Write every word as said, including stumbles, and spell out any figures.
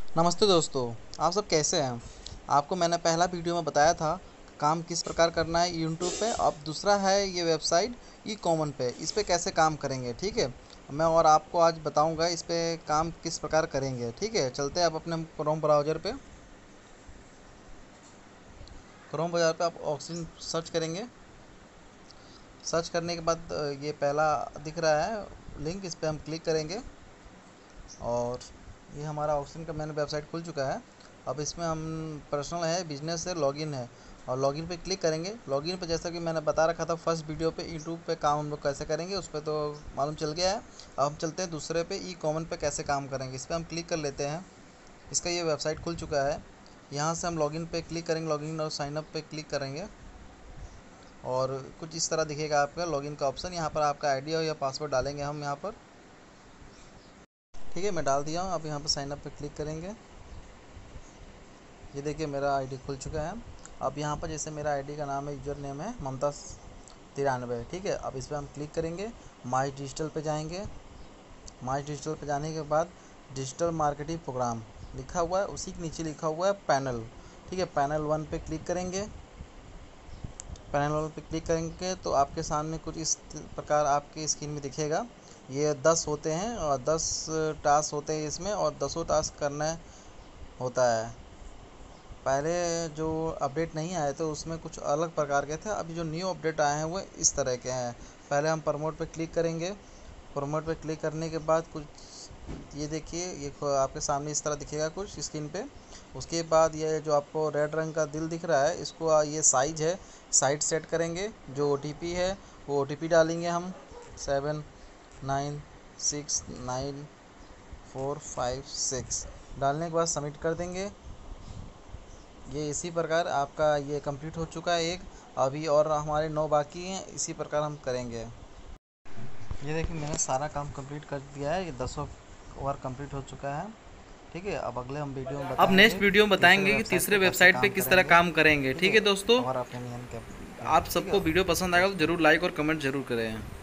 नमस्ते दोस्तों, आप सब कैसे हैं। आपको मैंने पहला वीडियो में बताया था काम किस प्रकार करना है यूट्यूब पे। अब दूसरा है ये वेबसाइट ई कॉमन पे, इस पे कैसे काम करेंगे। ठीक है, मैं और आपको आज बताऊंगा इस पे काम किस प्रकार करेंगे। ठीक है, चलते हैं आप अपने क्रोम ब्राउज़र पे। क्रोम ब्राउज़र पे आप ऑक्सीजन सर्च करेंगे। सर्च करने के बाद अ, ये पहला दिख रहा है लिंक, इस पर हम क्लिक करेंगे और ये हमारा ऑक्सीजन का मैंने वेबसाइट खुल चुका है। अब इसमें हम पर्सनल है, बिजनेस है, लॉगिन है और लॉगिन पे क्लिक करेंगे। लॉगिन पे जैसा कि मैंने बता रखा था फर्स्ट वीडियो पे यूट्यूब पे काम हम लोग कैसे करेंगे उस पर तो मालूम चल गया है। अब हम चलते हैं दूसरे पे ई कॉमन पे कैसे काम करेंगे। इस पर हम क्लिक कर लेते हैं। इसका ये वेबसाइट खुल चुका है। यहाँ से हम लॉगिन पे क्लिक करेंगे, लॉगिन और साइनअप पे क्लिक करेंगे और कुछ इस तरह दिखेगा आपका लॉगिन का ऑप्शन। यहाँ पर आपका आईडी और या पासवर्ड डालेंगे हम यहाँ पर। ठीक है, मैं डाल दिया हूँ। अब यहाँ पर साइनअप पे क्लिक करेंगे। ये देखिए मेरा आईडी खुल चुका है। अब यहाँ पर जैसे मेरा आईडी का नाम है, यूजर नेम है ममता तिरानवे। ठीक है, अब इस पर हम क्लिक करेंगे। माई डिजिटल पे जाएंगे। माई डिजिटल पे जाने के बाद डिजिटल मार्केटिंग प्रोग्राम लिखा हुआ है, उसी के नीचे लिखा हुआ है पैनल। ठीक है, पैनल वन पे क्लिक करेंगे। पैनल वन पे क्लिक करेंगे तो आपके सामने कुछ इस प्रकार आपकी स्क्रीन में दिखेगा। ये दस होते हैं और दस टास्क होते हैं इसमें और दसों टास्क करना होता है। पहले जो अपडेट नहीं आए थे उसमें कुछ अलग प्रकार के थे, अभी जो न्यू अपडेट आए हैं वो इस तरह के हैं। पहले हम प्रमोट पे क्लिक करेंगे। प्रमोट पे क्लिक करने के बाद कुछ ये देखिए, ये आपके सामने इस तरह दिखेगा कुछ स्क्रीन पे। उसके बाद ये जो आपको रेड रंग का दिल दिख रहा है, इसको ये साइज है, साइड सेट करेंगे। जो ओ टी पी है वो ओ टी पी डालेंगे हम, seven nine six nine four five six डालने के बाद सबमिट कर देंगे। ये इसी प्रकार आपका ये कंप्लीट हो चुका है एक, अभी और हमारे नौ बाकी हैं। इसी प्रकार हम करेंगे। ये देखिए मैंने सारा काम कंप्लीट कर दिया है, ये दसों ओवर कंप्लीट हो चुका है। ठीक है, अब अगले हम वीडियो में अब बताएंगे नेक्स्ट वीडियो में तीसरे बताएंगे कि वेबसाइट पे तीसरे कैसे वेबसाइट पे काम किस तरह करेंगे। काम करेंगे। ठीक ठीक है है, दोस्तों, हमारा ओपिनियन क्या। आप ठीक सबको है। वीडियो पसंद आएगा तो ज़रूर लाइक और कमेंट ज़रूर करें।